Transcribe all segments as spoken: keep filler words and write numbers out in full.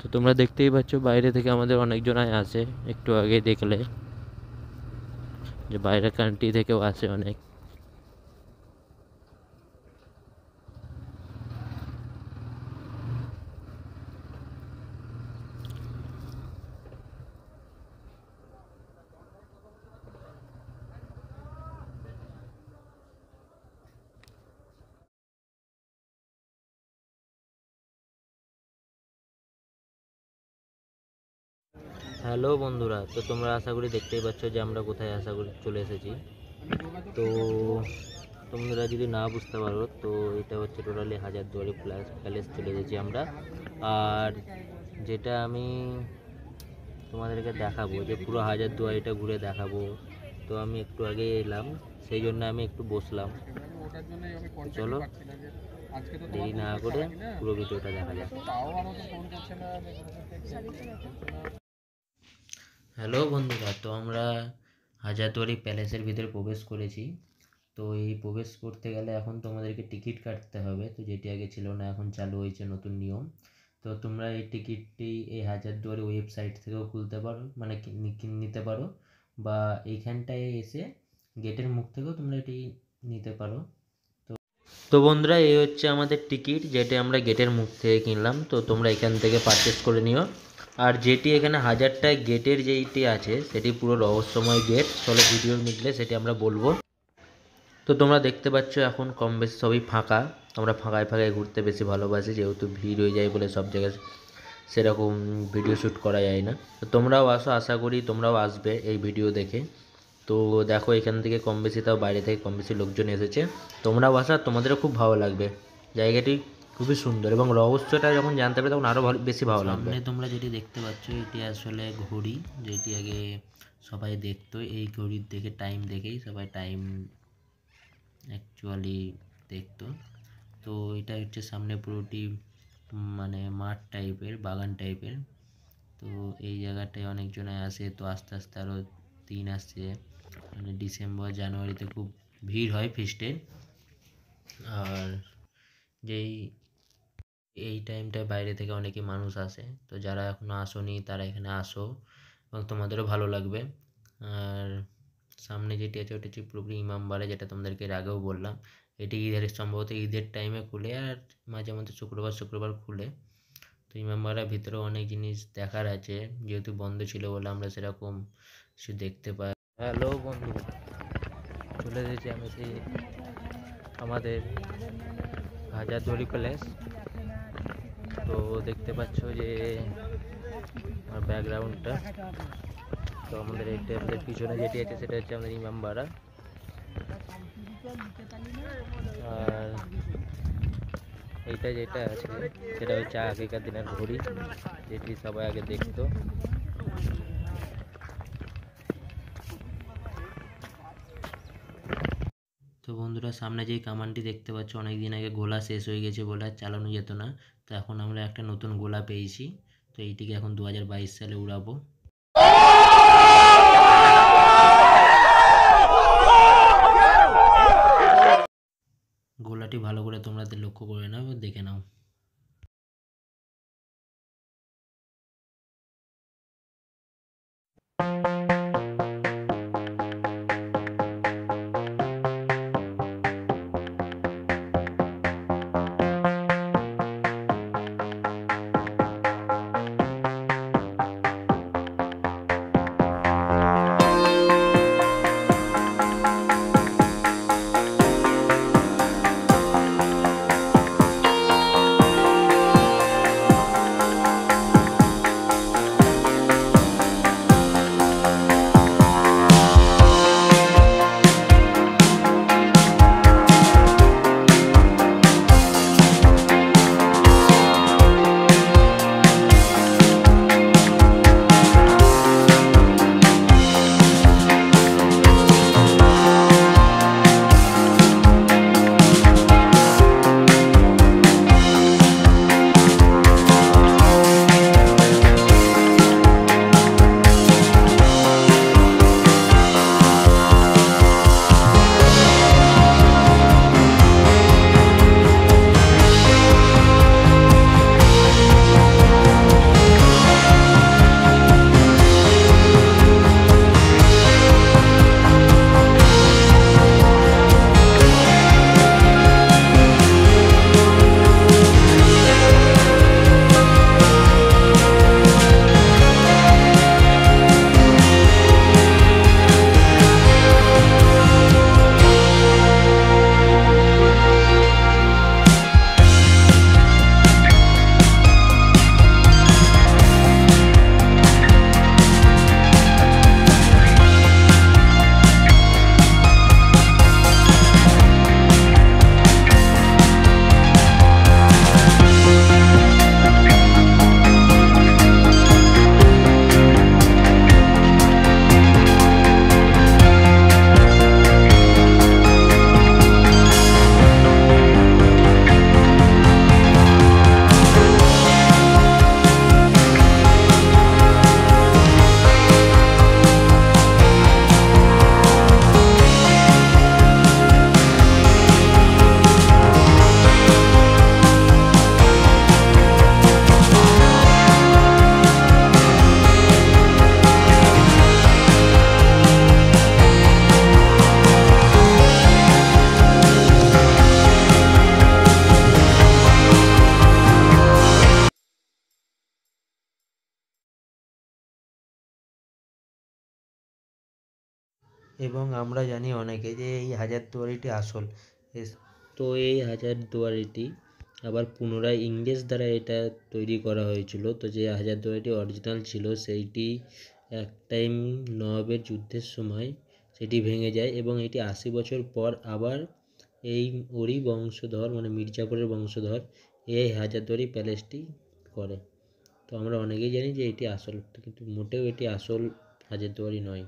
তোমরা দেখতেই পাচ্ছ বাইরে থেকে আমাদের অনেকজনাই আসে, একটু আগে দেখলে যে বাইরের কান্ট্রি থেকেও আসে অনেক। হ্যালো বন্ধুরা, তো তোমরা আশা করি দেখতেই পাচ্ছ যে আমরা কোথায় আশা করি চলে এসেছি। তো তোমরা যদি না বুঝতে পারো তো এটা হচ্ছে টোটালি হাজারদুয়ারি প্যালেস চলে এসেছি আমরা। আর যেটা আমি তোমাদেরকে দেখাবো যে পুরো হাজারদুয়ারিটা ঘুরে দেখাবো, তো আমি একটু আগে এলাম, সেই জন্য আমি একটু বসলাম। চলো দেরি না করে পুরো ভিডিওটা দেখা যাক। হ্যালো বন্ধুরা, তো আমরা হাজারদুয়ারি প্যালেসের ভিতরে প্রবেশ করেছি। তো এই প্রবেশ করতে গেলে এখন তোমাদেরকে টিকিট কাটতে হবে, তো যেটি আগে ছিল না, এখন চালু হয়েছে নতুন নিয়ম। তো তোমরা এই টিকিটটি এই হাজারদুয়ারি ওয়েবসাইট থেকেও খুলতে পারো, মানে নিতে পারো, বা এইখানটায় এসে গেটের মুখ থেকেও তোমরা এটি নিতে পারো। তো তো বন্ধুরা, এই হচ্ছে আমাদের টিকিট, যেটা আমরা গেটের মুখ থেকে কিনলাম। তো তোমরা এখান থেকে পারচেস করে নিও। আর যেটি এখানে হাজারটা গেটের যেইটি আছে সেটি পুরো রহস্যময় গেট, চলো ভিডিওর মিডলে সেটি আমরা বলবো। তো তোমরা দেখতে পাচ্ছ এখন কম বেশি সবই ফাঁকা। আমরা ফাঁকায় ফাঁকায় ঘুরতে বেশি ভালোবাসি, যেহেতু ভিড় হয়ে যায় বলে সব জায়গায় সেরকম ভিডিও শ্যুট করা যায় না। তো তোমরাও আসো, আশা করি তোমরাও আসবে এই ভিডিও দেখে। তো দেখো এখান থেকে কম বেশি, তাও বাইরে থেকে কম বেশি লোকজন এসেছে। তোমরাও আসা, তোমাদেরও খুব ভালো লাগবে। জায়গাটি খুবই সুন্দর এবং রহস্যটা যখন জানতে পারবে তখন আরও ভালো বেশি ভালো লাগবে। সামনে তোমরা যেটি দেখতে পাচ্ছ এটি আসলে ঘড়ি, যেটি আগে সবাই দেখতো। এই ঘড়ির দেখে টাইম দেখেই সবাই টাইম অ্যাকচুয়ালি দেখতো। তো এটা হচ্ছে সামনে পুরোটি মানে মাঠ টাইপের, বাগান টাইপের। তো এই জায়গাটায় অনেকজনে আসে, তো আস্তে আস্তে আরও দিন আসছে, মানে ডিসেম্বর জানুয়ারিতে খুব ভিড় হয় ফিস্টের। আর যেই এই টাইমটায় বাইরে থেকে অনেকে মানুষ আসে, তো যারা এখনও আসোনি তারা এখানে আসো এবং তোমাদেরও ভালো লাগবে। আর সামনে যেটি আছে ওটি হচ্ছে পুরোপুরি ইমামবাড়া, যেটা তোমাদেরকে এর আগেও বললাম। এটি ঈদের সম্ভবত ঈদের টাইমে খুলে, আর মাঝে মধ্যে শুক্রবার শুক্রবার খুলে। তো ইমামবাড়ার ভিতরেও অনেক জিনিস দেখার আছে, যেহেতু বন্ধ ছিল বলে আমরা সেরকম কিছু দেখতে পাই। হ্যালো বন্ধু, চলে এসেছি আমি সেই আমাদের হাজারদুয়ারি প্যালেস। তো দেখতে পাচ্ছ যে আমার ব্যাকগ্রাউন্ডটা, তো আমাদের এইটা আমাদের পিছনে যেটি আছে সেটা হচ্ছে আমাদের ইমামবাড়া। আর এইটা যেটা আছে সেটা হচ্ছে আগেকার দিনের ঘড়ি, যেটি সবাই আগে দেখতো। তো বন্ধুরা, সামনে যেই কামানটি দেখতে পাচ্ছ অনেক দিন আগে গোলা শেষ হয়ে গেছে বলে আর চালানো যেত না। তো এখন আমরা একটা নতুন গোলা পেয়েছি, তো এইটিকে এখন দু হাজার বাইশ সালে উড়াবো। গোলাটি ভালো করে তোমরা লক্ষ্য করে নাও, দেখে নাও। এবং আমরা জানি অনেকে যে এই হাজারদুয়ারিটি আসল। তো এই হাজারদুয়ারিটি আবার পুনরায় ইংরেজ দ্বারা এটা তৈরি করা হয়েছিল। তো যে হাজারদুয়ারিটি অরিজিনাল ছিল সেইটি এক টাইম নবাবের যুদ্ধের সময় সেটি ভেঙে যায় এবং এটি আশি বছর পর আবার এই ওরই বংশধর মানে মির্জাপুরের বংশধর এই হাজারদুয়ারি প্যালেসটি করে। তো আমরা অনেকেই জানি যে এটি আসল, কিন্তু মোটেও এটি আসল হাজারদুয়ারি নয়।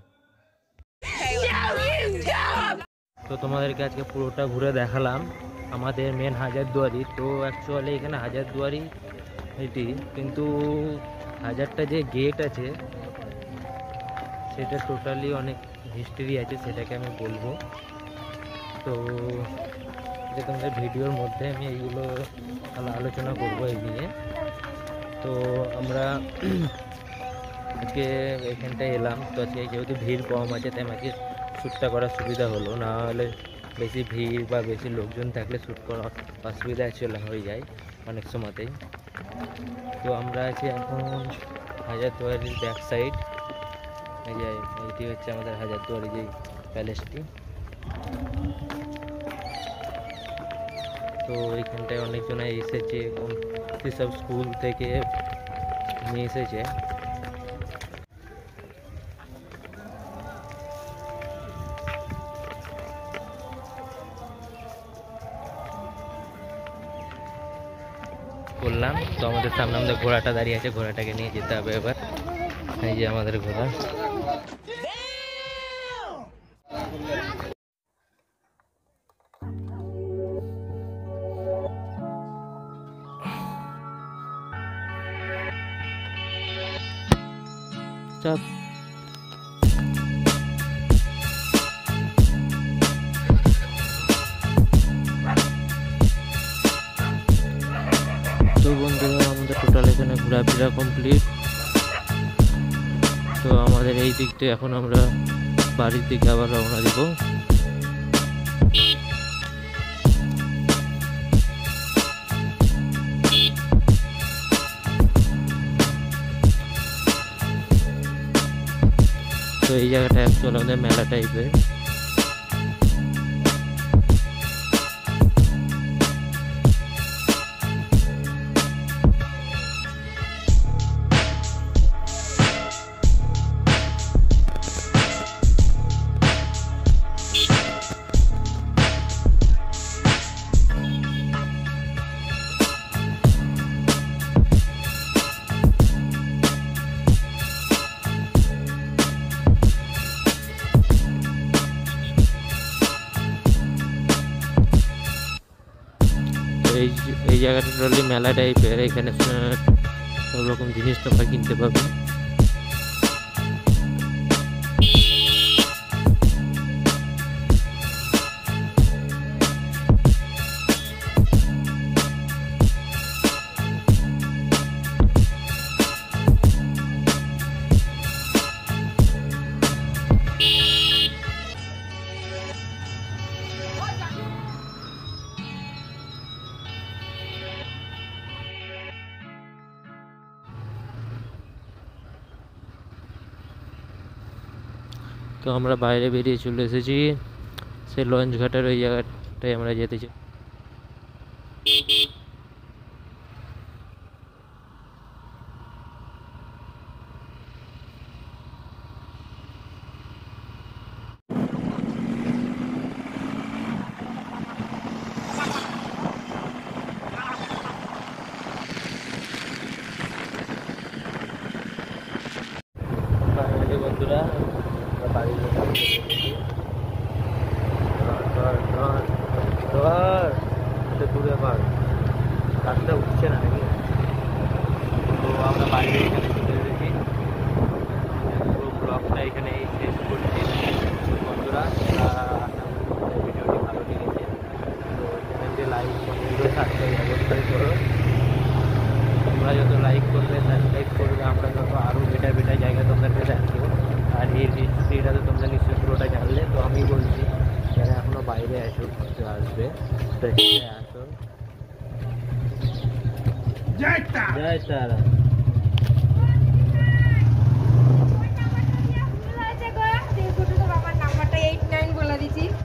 তো তোমাদেরকে আজকে পুরোটা ঘুরে দেখালাম আমাদের মেন হাজারদুয়ারি। তো অ্যাকচুয়ালি এখানে হাজারদুয়ারি এটি, কিন্তু হাজারটা যে গেট আছে সেটা টোটালি অনেক হিস্ট্রি আছে, সেটাকে আমি বলবো। তো যে তোমাদের ভিডিওর মধ্যে আমি এইগুলো আলোচনা করবো এই নিয়ে। তো আমরা আজকে এখানটায় এলাম, তো আজকে যেহেতু ভিড় কম আছে তাই আমাকে শ্যুটটা করার সুবিধা হলো, না হলে বেশি ভিড় বা বেশি লোকজন থাকলে শ্যুট করার অসুবিধা চলে হয়ে যায় অনেক সময়তেই। তো আমরা আছি এখন হাজারদুয়ারির ব্যাক সাইড। এই যে এইটি হচ্ছে আমাদের হাজারদুয়ারি যে প্যালেসটি। তো এইখানটায় অনেকজন এসেছে, সেসব স্কুল থেকে নিয়ে এসেছে। করলাম তো আমাদের সামনে আমাদের ঘোড়াটা দাঁড়িয়ে আছে, ঘোড়াটাকে নিয়ে যেতে হবে এবার। এই যে আমাদের ঘোড়া। চাপ তো বন্ধুরা আমাদের টোটাল এখানে ঘোরাফেরা কমপ্লিট। তো আমাদের এই দিক থেকে এখন আমরা বাড়ির দিকে আবার রওনা দিব। তো এই জায়গাটা অ্যাকচুয়ালি আমাদের মেলা টাইপের। এই এই জায়গাটা টোটালি মেলা টাইপের, এখানে সব রকম জিনিস তোমরা কিনতে পাবে। তো আমরা বাইরে বেরিয়ে চলে এসেছি, সেই লঞ্চ ঘাটের ওই জায়গাটায় আমরা যেতে চাই। বন্ধুরা বাড়ি দূরে আবার রাস্তা উঠছে না নাকি। তো আমরা বাইরে এখানে চলে এসেছি, পুরো ব্লগটা এখানে শেষ করছি। বন্ধুরা ভিডিওটি ভালো লেগেছে তো চ্যানেলটি লাইক কমেন্ট সাবস্ক্রাইব অবশ্যই করো। তোমরা যত লাইক করবে সাবস্ক্রাইব করবে আমরা তত আরও বেটার বেটার জায়গা তোমাদেরকে দেখবো। আর এই হিস্ট্রিটা তো তোমরা নিশ্চয়ই পুরোটা জানলে। তো আমি বলছি যারা এখনও বাইরে আসো আসবে তো এখানে আসো। জয় তারা। বলে দিচ্ছি